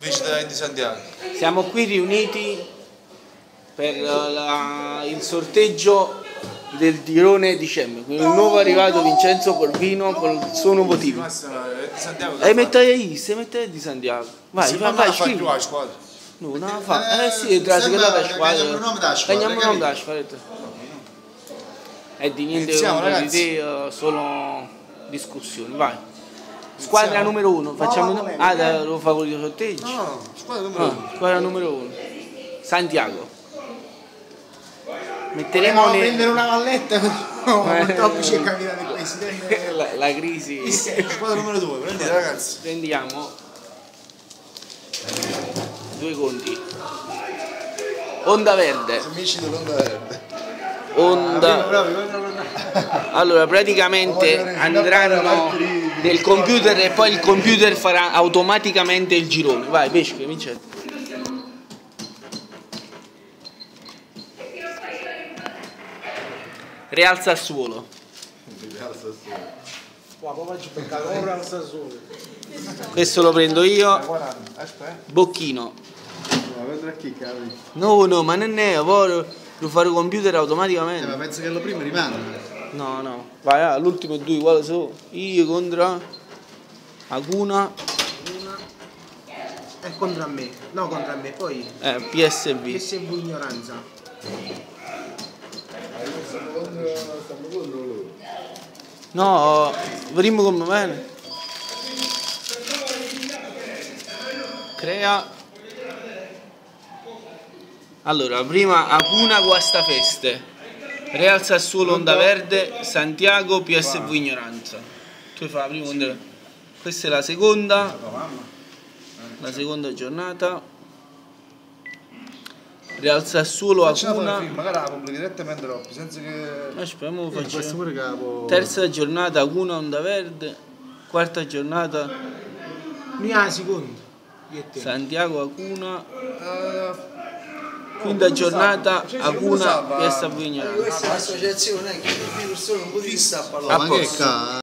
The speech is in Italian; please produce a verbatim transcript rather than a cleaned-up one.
Visita di Santiago. Siamo qui riuniti per la, il sorteggio del girone dicembre con il nuovo arrivato Vincenzo Corvino col suo nuovo team. E mettere di se mettere di Santiago. Vai, vai, vai, scrivi. la squadra. No, non la fa. Eh sì, tra la seconda squadra. Cambiamo il nome della squadra. E di niente di te, solo discussioni. Vai. Squadra Iniziamo. numero uno, facciamo no, ah, da, lo fa con i sorteggi? No, no, squadra numero uno. Ah, squadra numero uno. Santiago. Metteremo Vogliamo ne... prendere una valletta, no, Eh, purtroppo ci è capitato il presidente. la, la crisi. Squadra numero due, prendete ragazzi. Prendiamo due conti. Onda verde. Amici dell'Onda Verde. Onda. Allora praticamente andranno nel computer e poi il computer farà automaticamente il girone. Vai, pesca, Vincenzo. Real Sassuolo. Questo lo prendo io. Bocchino. No, no, ma non è, poi lo fare il computer automaticamente. Eh, ma penso che lo primo rimane. No, no. Vai, ah, l'ultimo due uguali sono. Io contro Acuna. È contro me, no contro me, poi Eh, P S V. P S V ignoranza. No, vedremo come bene. Crea. Allora, prima Acuna Guastafeste, Real Sassuolo Onda Verde, Santiago P S V ignoranza. Tu fai la prima onda. Questa è la seconda. La seconda giornata. Real Sassuolo Acuna. Magari la compri direttamente Roppi, senza che... Aspetta, mo Questo facciamo. pure capo. Terza giornata Acuna Onda Verde. Quarta giornata Mia seconda. Io e te. Santiago Acuna. Quinta giornata Acuna P S V ignoranza. Questa è un'associazione che il virus non può dire sta a A posto.